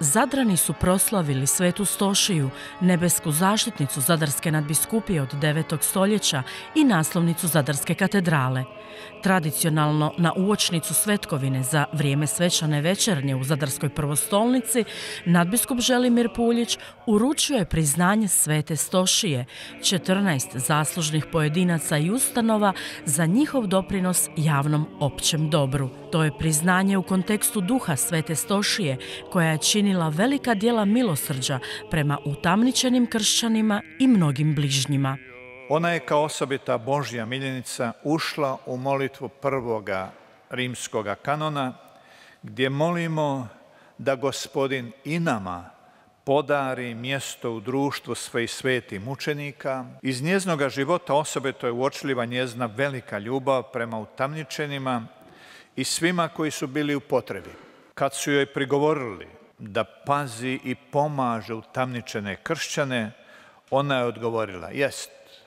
Zadrani su proslavili Svetu Stošiju, nebesku zaštitnicu Zadarske nadbiskupije od 9. stoljeća i naslovnicu Zadarske katedrale. Tradicionalno na uočnicu svetkovine za vrijeme svečane večernje u Zadarskoj prvostolnici nadbiskup Želimir Puljić uručio je priznanje Svete Stošije, 14 zaslužnih pojedinaca i ustanova za njihov doprinos javnom općem dobru. To je priznanje u kontekstu duha Svete Stošije, koja je činila velika djela milosrđa prema utamničenim kršćanima i mnogim bližnjima. Ona je kao osobita Božja miljenica ušla u molitvu prvoga rimskoga kanona, gdje molimo da Gospodin i nama podari mjesto u društvu svojih svetih mučenika. Iz njeznoga života osobito je uočljiva njezna velika ljubav prema utamničenima i svima koji su bili u potrebi. Kad su joj prigovorili da pazi i pomaže utamničene kršćane, ona je odgovorila: jest,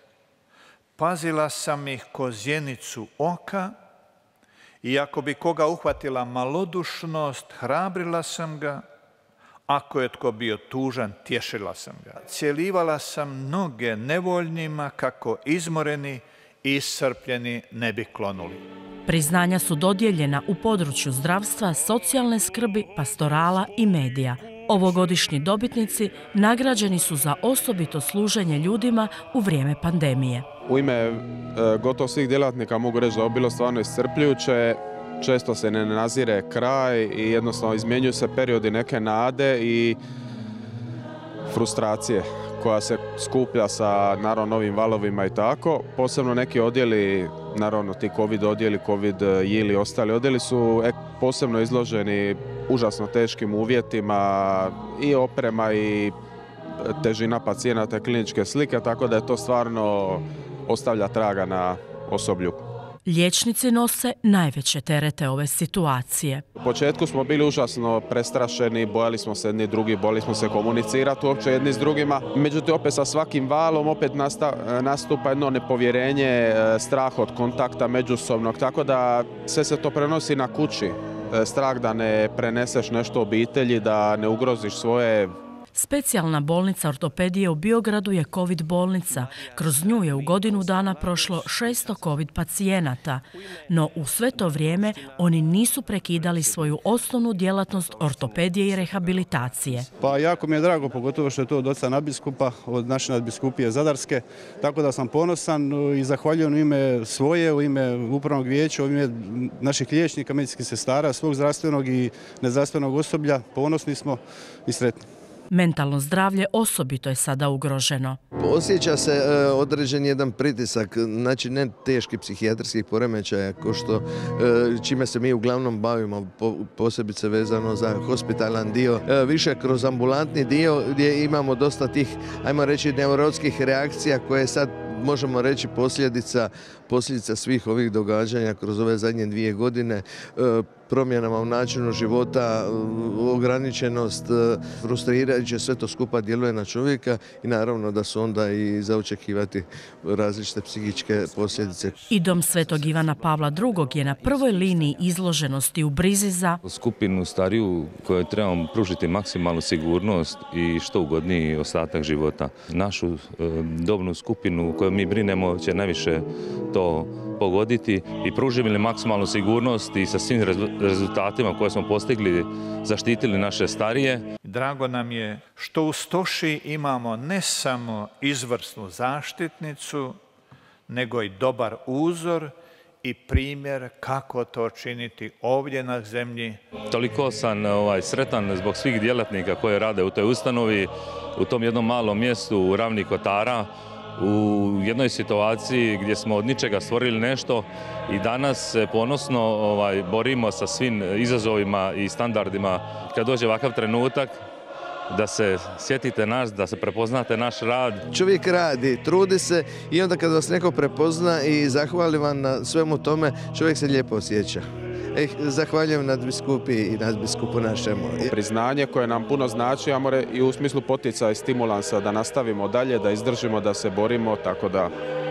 pazila sam ih ko zjenicu oka i ako bi koga uhvatila malodušnost, hrabrila sam ga, ako je tko bio tužan, tješila sam ga. Cjelivala sam noge nevoljnima kako izmoreni i iscrpljeni ne bi klonuli. Priznanja su dodijeljena u području zdravstva, socijalne skrbi, pastorala i medija. Ovogodišnji dobitnici nagrađeni su za osobito služenje ljudima u vrijeme pandemije. U ime gotovo svih djelatnika mogu reći da je bilo stvarno iscrpljujuće. Često se ne nazire kraj i jednostavno izmjenjuju se periodi neke nade i frustracije koja se skuplja sa naravno novim valovima i tako. Posebno neki odjeli, naravno ti COVID odjeli, COVID ili ostali odjeli su posebno izloženi užasno teškim uvjetima i oprema i težina pacijenata, kliničke slike, tako da je to stvarno ostavlja traga na osoblju. Liječnici nose najveće terete ove situacije. U početku smo bili užasno prestrašeni, bojali smo se jedni drugi, bojali smo se komunicirati uopće jedni s drugima. Međutim, opet sa svakim valom opet nastupa jedno nepovjerenje, strah od kontakta međusobnog, tako da sve se to prenosi na kući. Strah da ne preneseš nešto obitelji, da ne ugroziš svoje. Specijalna bolnica ortopedije u Biogradu je COVID bolnica. Kroz nju je u godinu dana prošlo 600 COVID pacijenata. No u sve to vrijeme oni nisu prekidali svoju osnovnu djelatnost ortopedije i rehabilitacije. Pa jako mi je drago, pogotovo što je to od oca nadbiskupa, od naše nadbiskupije Zadarske. Tako da sam ponosan i zahvaljujem u ime svoje, u ime upravnog vijeća, u ime naših liječnika, medicinskih sestara, svog zdravstvenog i nezdravstvenog osoblja. Ponosni smo i sretni. Mentalno zdravlje osobito je sada ugroženo. Osjeća se određen jedan pritisak, znači ne teških psihijatrijskih poremećaja, ko što čime se mi uglavnom bavimo, posebice vezano za hospitalan dio, više kroz ambulantni dio gdje imamo dosta tih, ajmo reći, neurotskih reakcija koje sad možemo reći posljedica svih ovih događanja kroz ove zadnje 2 godine, promjenama u načinu života, ograničenost, frustrirajuće, sve to skupa djeluje na čovjeka i naravno da su onda i za očekivati različite psihičke posljedice. I dom Svetog Ivana Pavla II. Je na prvoj liniji izloženosti u brizi za skupinu stariju kojoj trebamo pružiti maksimalnu sigurnost i što ugodniji ostatak života. Našu dobnu skupinu koju mi brinemo će najviše to pogoditi i pružili li maksimalnu sigurnost i sa svim rezultatima koje smo postigli zaštitili naše starije. Drago nam je što u Stošiji imamo ne samo izvrsnu zaštitnicu, nego i dobar uzor i primjer kako to činiti ovdje na zemlji. Toliko sam sretan zbog svih djelatnika koji rade u toj ustanovi, u tom jednom malom mjestu u ravni Kotara, u jednoj situaciji gdje smo od ničega stvorili nešto i danas se ponosno borimo sa svim izazovima i standardima. Kad dođe ovakav trenutak, da se sjetite nas, da se prepoznate naš rad. Čovjek radi, trudi se i onda kad vas neko prepozna i zahvali vam na svemu tome, čovjek se lijepo osjeća. Zahvaljujem nadbiskupiji i nadbiskupu našemu. Priznanje koje nam puno znači, i u smislu poticaja i stimulansa da nastavimo dalje, da izdržimo, da se borimo, tako da